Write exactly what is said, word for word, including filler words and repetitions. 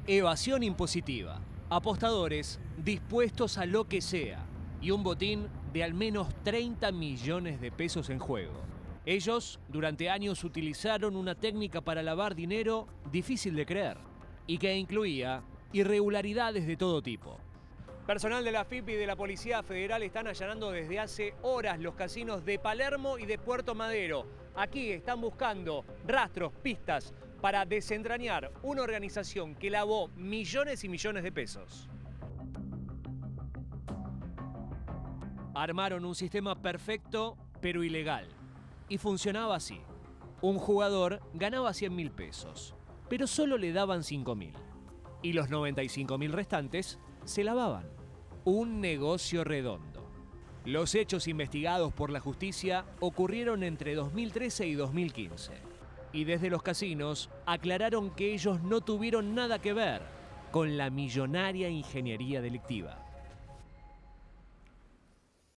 Evasión impositiva, apostadores dispuestos a lo que sea y un botín de al menos treinta millones de pesos en juego. Ellos durante años utilizaron una técnica para lavar dinero difícil de creer y que incluía irregularidades de todo tipo. Personal de la F I P y de la Policía Federal están allanando desde hace horas los casinos de Palermo y de Puerto Madero. Aquí están buscando rastros, pistas para desentrañar una organización que lavó millones y millones de pesos. Armaron un sistema perfecto pero ilegal y funcionaba así. Un jugador ganaba cien mil pesos, pero solo le daban cinco mil y los noventa y cinco mil restantes se lavaban. Un negocio redondo. Los hechos investigados por la justicia ocurrieron entre dos mil trece y dos mil quince. Y desde los casinos aclararon que ellos no tuvieron nada que ver con la millonaria ingeniería delictiva.